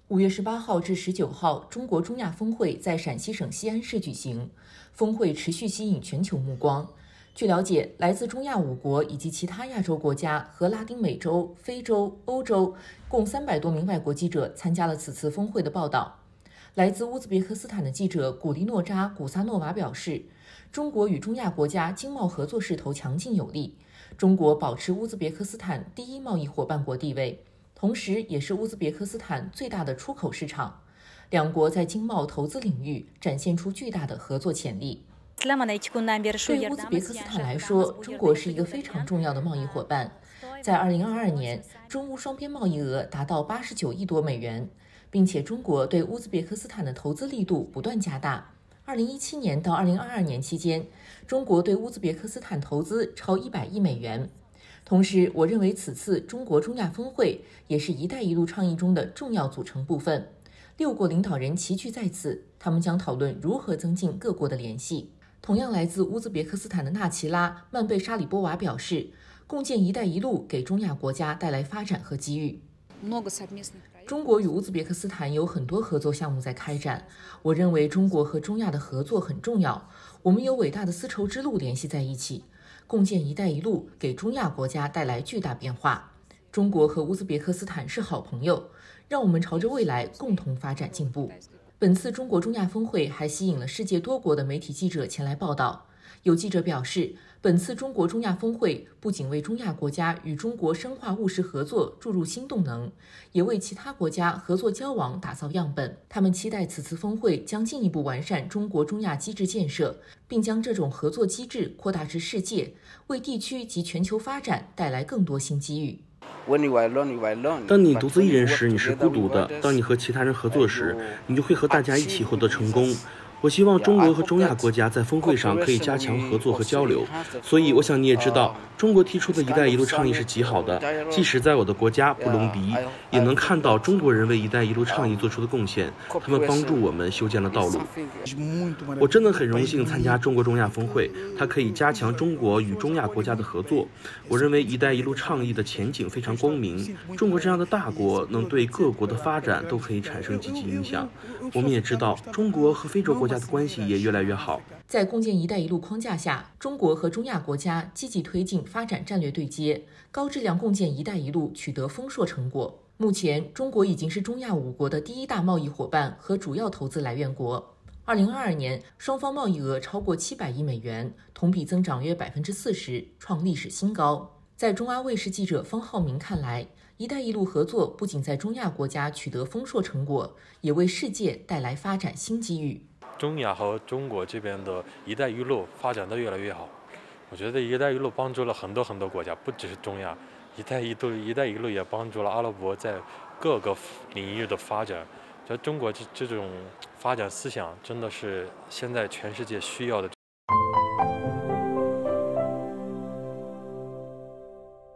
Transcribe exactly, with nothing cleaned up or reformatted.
五月十八号至十九号，中国中亚峰会在陕西省西安市举行。峰会持续吸引全球目光。据了解，来自中亚五国以及其他亚洲国家和拉丁美洲、非洲、欧洲共三百多名外国记者参加了此次峰会的报道。来自乌兹别克斯坦的记者古利诺扎·古萨诺娃表示，中国与中亚国家经贸合作势头强劲有力，中国保持乌兹别克斯坦第一贸易伙伴国地位。同时也是乌兹别克斯坦最大的出口市场，两国在经贸投资领域展现出巨大的合作潜力。对乌兹别克斯坦来说，中国是一个非常重要的贸易伙伴。在二零二二年，中乌双边贸易额达到八十九亿多美元，并且中国对乌兹别克斯坦的投资力度不断加大。二零一七年到二零二二年期间，中国对乌兹别克斯坦投资超一百亿美元。同时，我认为此次中国中亚峰会也是“一带一路”倡议中的重要组成部分。六国领导人齐聚在此，他们将讨论如何增进各国的联系。同样来自乌兹别克斯坦的纳齐拉·曼贝沙里波娃表示，共建“一带一路”给中亚国家带来发展和机遇。中国与乌兹别克斯坦有很多合作项目在开展，我认为中国和中亚的合作很重要，我们有伟大的丝绸之路联系在一起。共建“一带一路”给中亚国家带来巨大变化。中国和乌兹别克斯坦是好朋友，让我们朝着未来共同发展进步。本次中国中亚峰会还吸引了世界多国的媒体记者前来报道。有记者表示，本次中国中亚峰会不仅为中亚国家与中国深化务实合作注入新动能，也为其他国家合作交往打造样本。他们期待此次峰会将进一步完善中国中亚机制建设，并将这种合作机制扩大至世界，为地区及全球发展带来更多新机遇。 当你独自一人时，你是孤独的；当你和其他人合作时，你就会和大家一起获得成功。我希望中国和中亚国家在峰会上可以加强合作和交流，所以我想你也知道，中国提出的一带一路倡议是极好的，即使在我的国家布隆迪，也能看到中国人为一带一路倡议做出的贡献，他们帮助我们修建了道路。我真的很荣幸参加中国中亚峰会，它可以加强中国与中亚国家的合作。我认为一带一路倡议的前景非常光明，中国这样的大国能对各国的发展都可以产生积极影响。我们也知道，中国和非洲国家的关系也越来越好。 在共建“一带一路”框架下，中国和中亚国家积极推进发展战略对接，高质量共建“一带一路”取得丰硕成果。目前，中国已经是中亚五国的第一大贸易伙伴和主要投资来源国。二零二二年，双方贸易额超过七百亿美元，同比增长约百分之四十，创历史新高。在中阿卫视记者方浩明看来，“一带一路”合作不仅在中亚国家取得丰硕成果，也为世界带来发展新机遇。 中亚和中国这边的一带一路发展得越来越好，我觉得一带一路帮助了很多很多国家，不只是中亚，一带一路一带一路也帮助了阿拉伯在各个领域的发展。就中国这这种发展思想，真的是现在全世界需要的